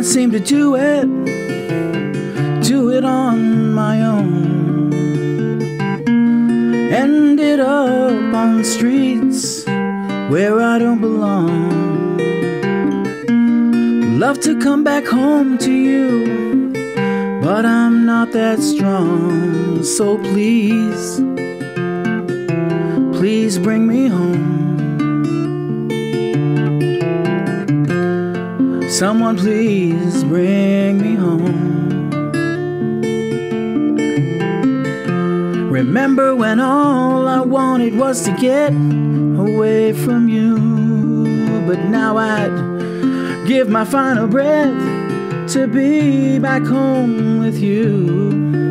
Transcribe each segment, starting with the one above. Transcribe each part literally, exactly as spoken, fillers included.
can't seem to do it, do it on my own. Ended up on the streets where I don't belong. Love to come back home to you, but I'm not that strong. So please, please bring me home. Someone please bring me home. Remember when all I wanted was to get away from you, but now I'd give my final breath to be back home with you.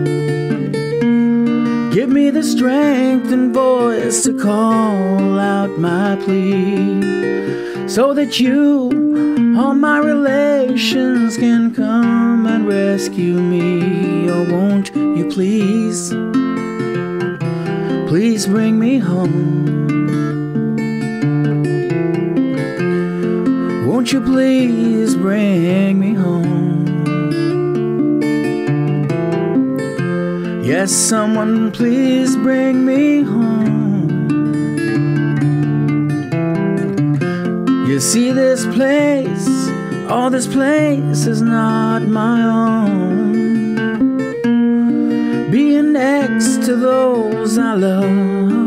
Give me the strength and voice to call out my plea, so that you, all my relations, can come and rescue me. Oh, won't you please, please bring me home. Won't you please bring me home? Yes, someone please bring me home. You see, this place, oh, this place is not my own. Being next to those I love,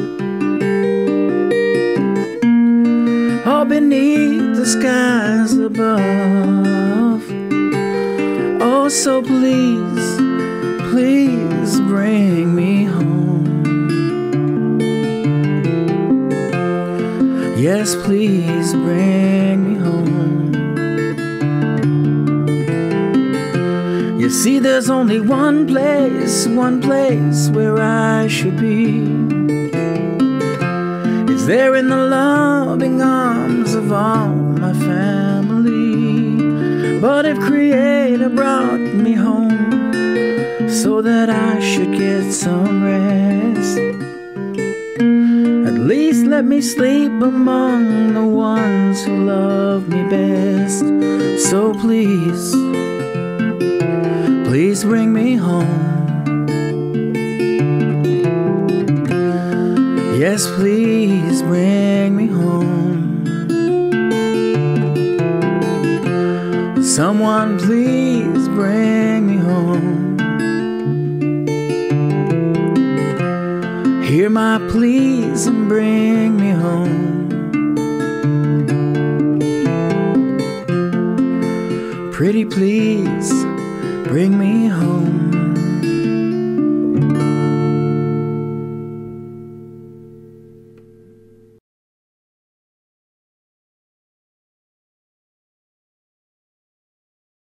or beneath the skies above. Oh, so please, please bring me home. Yes, please bring me home. You see, there's only one place, one place where I should be. It's there in the loving arms of all my family. But if Creator brought me home so that I should get some rest, at least let me sleep among the ones who love me best. So please, please bring me home. Yes, please bring me home. Someone please bring me home. Hear my pleas and bring me home. Pretty please, bring me home.